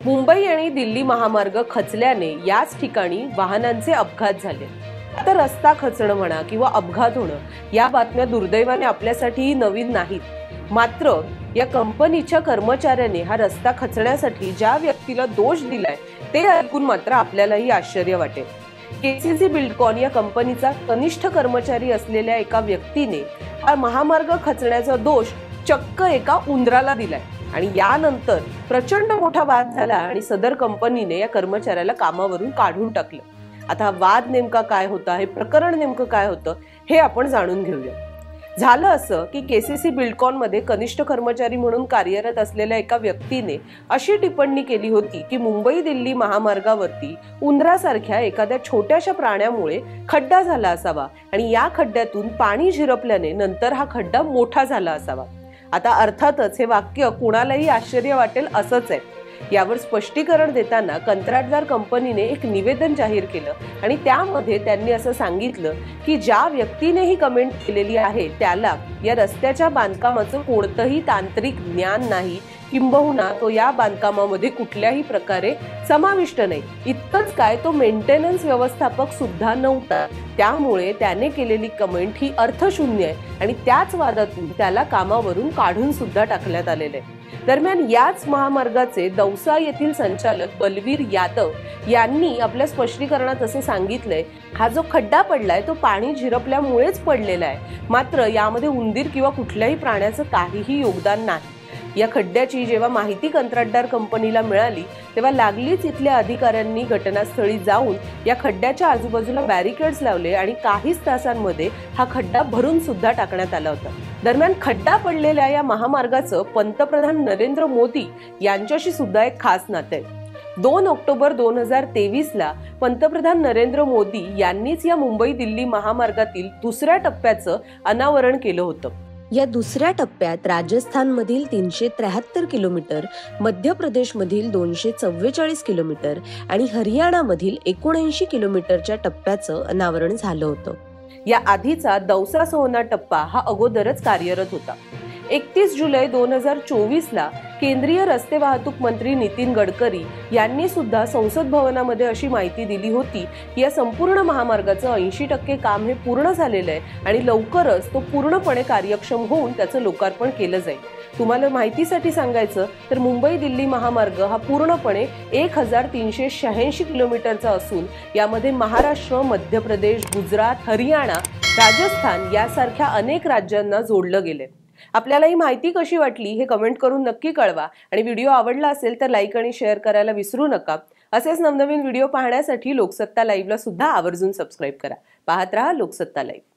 मुंबई आणि दिल्ली महामार्ग खचल्याने याच ठिकाणी वाहनांचे अपघात झाले। आता रस्ता खचणं म्हणा किंवा अपघात होणं या बातम्या दुर्दैवाने आपल्यासाठी नवीन नाहीत। मात्र या कंपनीच्या कर्मचाऱ्याने हा रस्ता खचण्यासाठी ज्या व्यक्तीला दोष दिलाय ते ऐकून मात्र आपल्यालाही आश्चर्य वाटेल। केसीसी बिल्डकॉन या कंपनीचा कनिष्ठ कर्मचारी असलेल्या एका व्यक्तीने हा महामार्ग खचण्याचा दोष चक्क एका उंदराला दिलाय आणि यानंतर प्रचंड मोठा वाद झाला आणि सदर कंपनीने या कर्मचाऱ्याला कामावरून काढून टाकलं। आता वाद नेमका काय होता, हे प्रकरण नेमकं काय होतं हे आपण जाणून घेऊया। झालं असं की केसीसी बिल्डकॉन मध्ये कनिष्ठ कर्मचारी म्हणून कार्यरत असलेल्या एका व्यक्तीने अशी टिप्पणी केली होती की मुंबई दिल्ली महामार्गावरती उंदरासारख्या एखाद्या छोट्याशा प्राण्यामुळे खड्डा झाला असावा आणि या खड्ड्यातून पाणी झिरपल्याने नंतर हा खड्डा मोठा झाला असावा। आता अर्थातच हे वाक्य कुणालाही आश्चर्य वाटेल असंच आहे। यावर स्पष्टीकरण देताना कंत्राटदार कंपनीने एक निवेदन जाहीर केलं आणि त्यामध्ये त्यांनी असं सांगितलं की ज्या व्यक्तीने ही कमेंट केलेली आहे त्याला या रस्त्याच्या बांधकामाचं कोणतंही तांत्रिक ज्ञान नाही, किंबहुना तो या बांधकामामध्ये कुठल्याही प्रकारे समाविष्ट नाही। इतकंच काय, तो मेंटेनन्स व्यवस्थापक सुद्धा नव्हता। त्यामुळे त्याने केलेली कमेंट ही अर्थशून्य आहे आणि त्याच वादातून त्याला कामावरून काढून सुद्धा टाकण्यात आलेले आहे। दरम्यान याच महामार्गाचे दौसा येथील संचालक बलवीर यादव यांनी आपल्या स्पष्टीकरणात असं सांगितलंय, हा जो खड्डा पडलाय तो पाणी झिरपल्यामुळेच पडलेला आहे, मात्र यामध्ये उंदीर किंवा कुठल्याही प्राण्याचं काहीही योगदान नाही। या खड्ड्याची जेव्हा माहिती कंत्राटदार कंपनीला मिळाली तेव्हा लागलीच इथल्या अधिकाऱ्यांनी घटनास्थळी जाऊन या खड्ड्याच्या आजूबाजूला बॅरिकेड्स लावले आणि काहीच तासांमध्ये हा खड्डा भरून सुद्धा टाकण्यात आला होता। दरम्यान खड्डा पडलेल्या या महामार्गाचं पंतप्रधान नरेंद्र मोदी यांच्याशी सुद्धा एक खास नातं आहे। 2 ऑक्टोबर 2023 ला पंतप्रधान नरेंद्र मोदी यांनीच या मुंबई दिल्ली महामार्गातील दुसऱ्या टप्प्याचं अनावरण केलं होतं। या दुसऱ्या टप्प्यात राजस्थानमधील 373 किलोमीटर, मध्य प्रदेशमधील 244 किलोमीटर आणि हरियाणामधील 79 किलोमीटरच्या टप्प्याचं अनावरण झालं होतं। या आधीचा दौसा सोहना टप्पा हा अगोदरच कार्यरत होता। 31 जुलै 2024 ला केंद्रीय रस्ते वाहतूक मंत्री नितीन गडकरी यांनी सुद्धा संसद भवनामध्ये अशी माहिती दिली होती की या संपूर्ण महामार्गाचं 80% काम हे पूर्ण झालेलं आहे आणि लवकरच तो पूर्णपणे कार्यक्षम होऊन त्याचं लोकार्पण केलं जाईल। तुम्हाला माहितीसाठी सांगायचं तर मुंबई दिल्ली महामार्ग हा पूर्णपणे 1386 किलोमीटरचा असून यामध्ये महाराष्ट्र, मध्य प्रदेश, गुजरात, हरियाणा, राजस्थान यासारख्या अनेक राज्यांना जोडलं गेले। आपल्याला ही माहिती कशी वाटली हे कमेंट करून नक्की कळवा आणि व्हिडिओ आवडला असेल तर लाईक आणि शेअर करायला विसरू नका। असेच नवनवीन व्हिडिओ पाहण्यासाठी लोकसत्ता लाईव्हला सुद्धा आवर्जून सबस्क्राईब करा। पाहत रहा लोकसत्ता लाईव्ह।